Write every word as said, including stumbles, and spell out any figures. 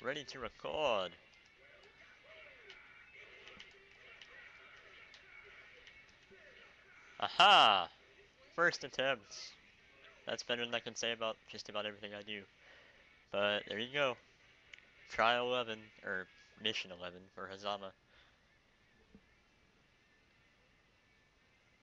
Ready to record. Aha! First attempt. That's better than I can say about just about everything I do. But there you go. Trial eleven, or Mission eleven for Hazama.